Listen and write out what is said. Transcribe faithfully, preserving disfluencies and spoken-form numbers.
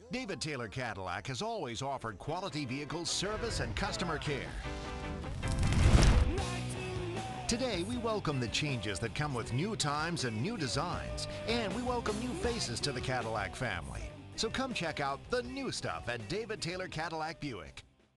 David Taylor Cadillac has always offered quality vehicles, service, and customer care. Today, we welcome the changes that come with new times and new designs, and we welcome new faces to the Cadillac family. So come check out the new stuff at David Taylor Cadillac Buick.